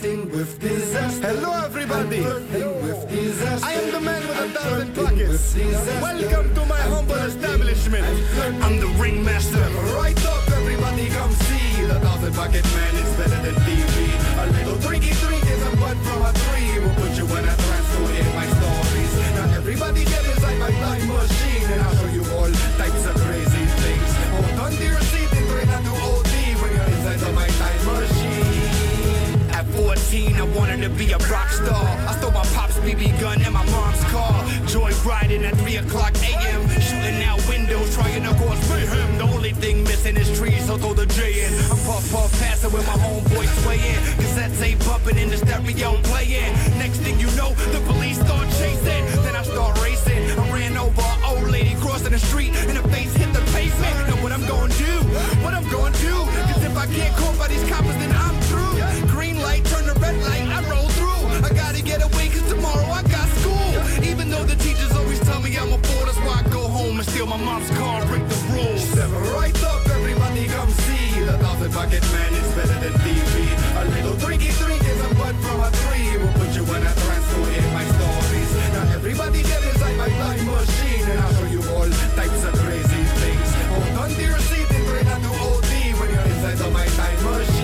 with disaster. Hello everybody. With disaster. I am the man with 1,000 pockets. Welcome to my humble establishment. I'm the ringmaster. Right up, everybody come see. The 1,000 pocket man is better than TV. A little drinky drink is a bud from a tree. Will put you in a trance to hear my stories. Now everybody get inside my time machine, and I'll show you all types of crazy things. Hold on to your seat and try not to OD when you're inside of my time machine. At 14, I wanted to be a rock star. I stole my pop's BB gun and my mom's car. Joy riding at 3 o'clock a.m. Shooting out windows, trying to cause mayhem. The only thing missing is trees, so throw the J in. I'm puff passing with my homeboy swaying. Cassettes ain't bumping in the stereo playing. Next thing you know, the police start chasing. Then I start racing. I ran over an old lady crossing the street and her face hit the pavement. Now what I'm gonna do? What I'm gonna do? Cause if I get caught by these coppers, then I'm through. Green light, turn the red light, I roll through. I gotta get away cause tomorrow I got school. Even though the teachers always tell me I'm a fool, that's why I go home and steal my mom's car and break the rules. Step right up, everybody come see. The 1,000 pocket man is better than TV. A little drinky drink is a bud from a tree. Will put you in a trance to hear my stories. Now everybody get inside my time machine, and I'll show you all types of crazy things. Hold on to your seat and try not to OD when you're inside of my time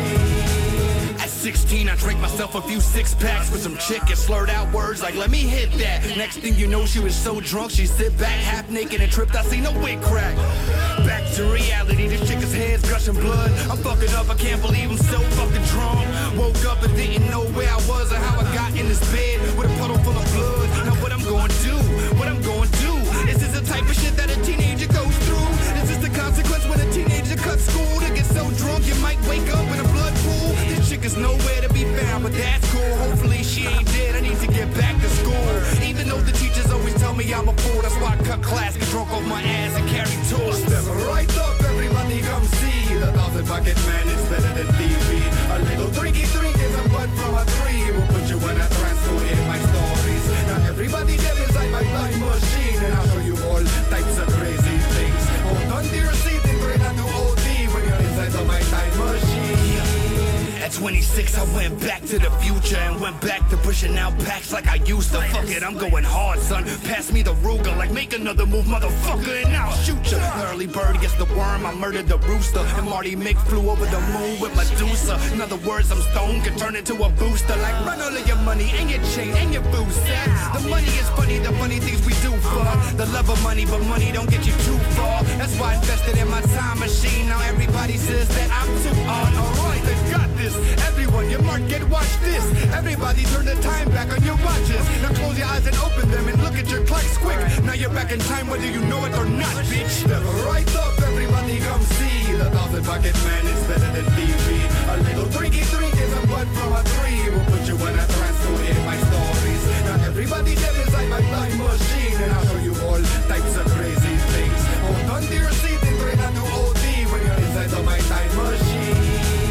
machine. At 16, I drank myself a few six-packs with some chick and slurred out words like, let me hit that. Next thing you know, she was so drunk, she sit back half naked and tripped. I seen a wig crack. Back to reality, this chick's head's gushing blood. I'm fucking up, I can't believe I'm so fucking drunk. Woke up and didn't know where I was or how I got in this bed with a puddle full of blood. Now what I'm gonna do? What I'm gonna do? Is this the type of shit that a teenager goes through? Is this the consequence when a teenager cuts school? To get so drunk you might wake up in a blood pool. This chick is nowhere to be found, but that's cool. Hopefully she ain't dead, I need to get back to school. Even though the teachers always tell me I'm a fool, that's why I cut class, get drunk off my ass and carry tools. Step right up, everybody come see. The 1,000 pocket man is better than TV. A little drinky drink is a bud from a tree. Will put you in a trance to hear my stories. Now everybody get inside my time machine, and I'll show you all types of crazy things. Hold on to your seat and try not to OD when you're inside of my time machine. At 26, I went back to the future and went back to pushing out packs like I used to. Fuck it, I'm going hard, son. Pass me the Ruger, like make another move, motherfucker, and I'll shoot ya. The early bird gets the worm, I murdered the rooster. And Marty Mick flew over the moon with Medusa. In other words, I'm stoned, can turn into a booster. Like run all of your money and your chain and your booster. The money is funny, the funny things we do for the love of money, but money don't get you too far. That's why I invested in my time machine. Now everybody says that I'm too on. Alright, they got this. Everyone, your market, watch this. Everybody turn the time back on your watches. Now close your eyes and open them and look at your clocks quick. Now you're back in time whether you know it or not, bitch. Step right up, everybody come see. The 1,000 pocket man is better than TV. A little drinky drink is a bud from a tree. Will put you in a trance to hear my stories. Now everybody get inside my time machine, and I'll show you all types of crazy things. Hold on to your seat and try not to OD when you're inside of my time machine.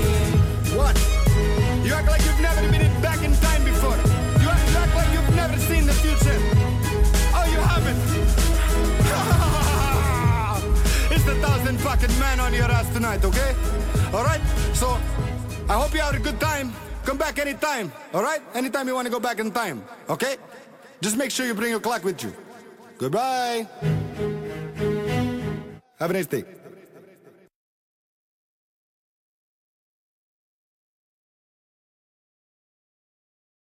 What? You act like you've never been back in time before. You act like you've never seen the future. Oh, you haven't? It's the 1,000 pocket man on your ass tonight, okay? Alright? So, I hope you have a good time. Come back anytime, alright? Anytime you want to go back in time, okay? Just make sure you bring your clock with you. Goodbye. Have a nice day.